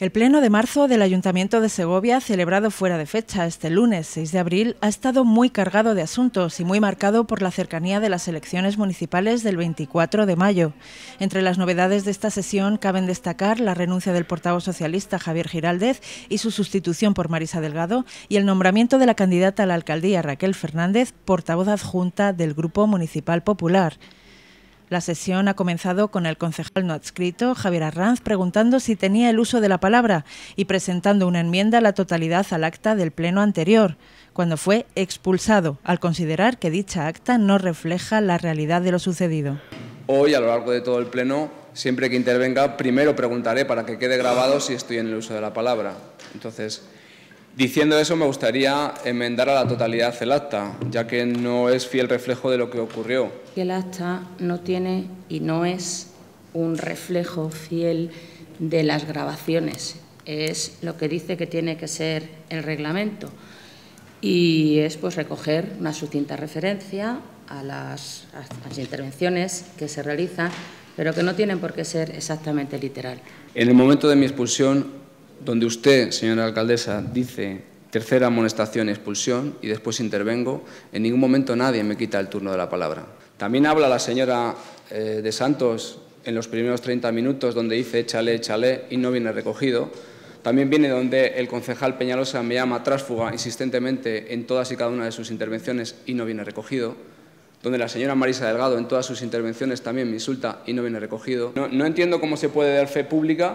El pleno de marzo del Ayuntamiento de Segovia, celebrado fuera de fecha este lunes 6 de abril, ha estado muy cargado de asuntos y muy marcado por la cercanía de las elecciones municipales del 24 de mayo. Entre las novedades de esta sesión caben destacar la renuncia del portavoz socialista Javier Giraldez y su sustitución por Marisa Delgado y el nombramiento de la candidata a la alcaldía Raquel Fernández, portavoz adjunta del Grupo Municipal Popular. La sesión ha comenzado con el concejal no adscrito, Javier Arranz, preguntando si tenía el uso de la palabra y presentando una enmienda a la totalidad al acta del pleno anterior, cuando fue expulsado al considerar que dicha acta no refleja la realidad de lo sucedido. Hoy, a lo largo de todo el pleno, siempre que intervenga, primero preguntaré para que quede grabado si estoy en el uso de la palabra. Entonces, diciendo eso, me gustaría enmendar a la totalidad el acta, ya que no es fiel reflejo de lo que ocurrió. El acta no tiene y no es un reflejo fiel de las grabaciones. Es lo que dice que tiene que ser el reglamento. Y es pues recoger una sucinta referencia a las intervenciones que se realizan, pero que no tienen por qué ser exactamente literal. En el momento de mi expulsión, donde usted, señora alcaldesa, dice tercera amonestación y expulsión y después intervengo, en ningún momento nadie me quita el turno de la palabra. También habla la señora de Santos en los primeros 30 minutos donde dice échale, échale y no viene recogido. También viene donde el concejal Peñalosa me llama tránsfuga insistentemente en todas y cada una de sus intervenciones y no viene recogido. Donde la señora Marisa Delgado en todas sus intervenciones también me insulta y no viene recogido. No entiendo cómo se puede dar fe pública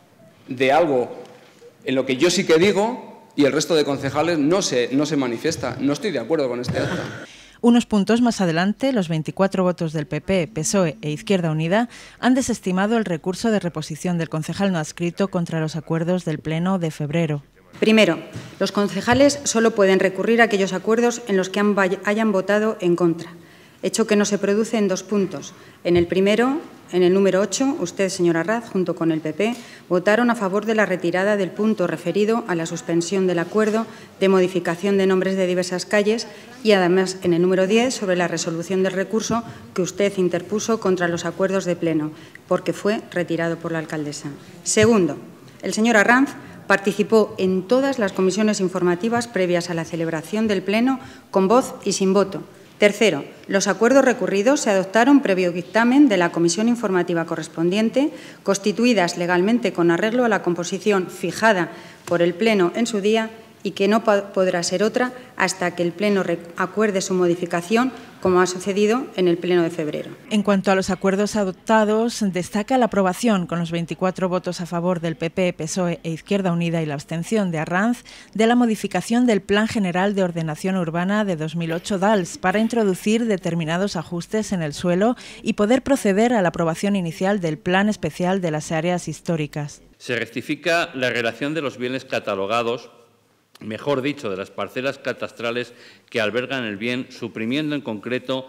de algo en lo que yo sí que digo y el resto de concejales no se manifiesta. No estoy de acuerdo con este acta. Unos puntos más adelante, los 24 votos del PP, PSOE e Izquierda Unida han desestimado el recurso de reposición del concejal no adscrito contra los acuerdos del Pleno de febrero. Primero, los concejales solo pueden recurrir a aquellos acuerdos en los que hayan votado en contra, hecho que no se produce en dos puntos. En el primero, en el número 8, usted, señora Arranz, junto con el PP, votaron a favor de la retirada del punto referido a la suspensión del acuerdo de modificación de nombres de diversas calles y, además, en el número 10, sobre la resolución del recurso que usted interpuso contra los acuerdos de pleno, porque fue retirado por la alcaldesa. Segundo, el señor Arranz participó en todas las comisiones informativas previas a la celebración del pleno con voz y sin voto. Tercero, los acuerdos recurridos se adoptaron previo dictamen de la comisión informativa correspondiente, constituidas legalmente con arreglo a la composición fijada por el Pleno en su día y que no podrá ser otra hasta que el Pleno acuerde su modificación, como ha sucedido en el Pleno de febrero. En cuanto a los acuerdos adoptados, destaca la aprobación, con los 24 votos a favor del PP, PSOE e Izquierda Unida y la abstención de Arranz, de la modificación del Plan General de Ordenación Urbana de 2008 DALS para introducir determinados ajustes en el suelo y poder proceder a la aprobación inicial del Plan Especial de las Áreas Históricas. Se rectifica la relación de los bienes catalogados, mejor dicho, de las parcelas catastrales que albergan el bien, suprimiendo en concreto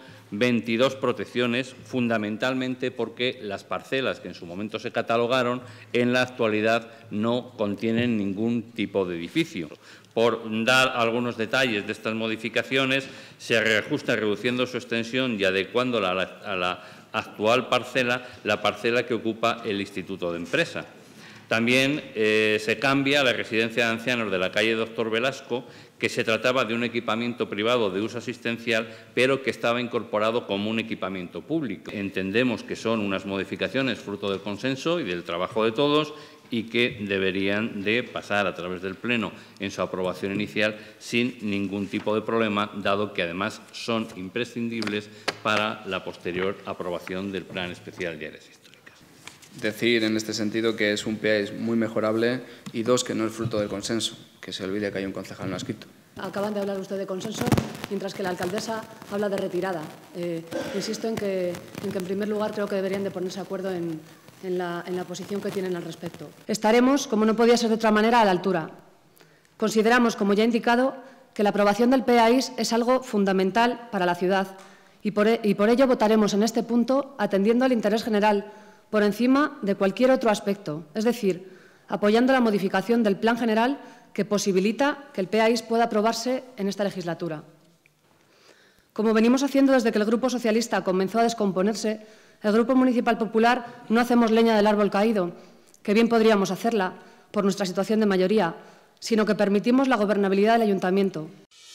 22 protecciones, fundamentalmente porque las parcelas que en su momento se catalogaron en la actualidad no contienen ningún tipo de edificio. Por dar algunos detalles de estas modificaciones, se reajusta reduciendo su extensión y adecuándola a la actual parcela, la parcela que ocupa el Instituto de Empresa. También se cambia la residencia de ancianos de la calle Doctor Velasco, que se trataba de un equipamiento privado de uso asistencial, pero que estaba incorporado como un equipamiento público. Entendemos que son unas modificaciones fruto del consenso y del trabajo de todos y que deberían de pasar a través del Pleno en su aprobación inicial sin ningún tipo de problema, dado que además son imprescindibles para la posterior aprobación del Plan Especial de Áreas Históricas. Decir en este sentido que es un PEAIS muy mejorable y dos, que no es fruto del consenso, que se olvide que hay un concejal no adscrito. Acaban de hablar usted de consenso, mientras que la alcaldesa habla de retirada. Insisto en que en primer lugar creo que deberían de ponerse de acuerdo en la posición que tienen al respecto. Estaremos, como no podía ser de otra manera, a la altura. Consideramos, como ya he indicado, que la aprobación del PEAIS es algo fundamental para la ciudad y por ello votaremos en este punto atendiendo al interés general por encima de cualquier otro aspecto, es decir, apoyando la modificación del Plan General que posibilita que el PEAIS pueda aprobarse en esta legislatura. Como venimos haciendo desde que el Grupo Socialista comenzó a descomponerse, el Grupo Municipal Popular no hacemos leña del árbol caído, que bien podríamos hacerla, por nuestra situación de mayoría, sino que permitimos la gobernabilidad del ayuntamiento.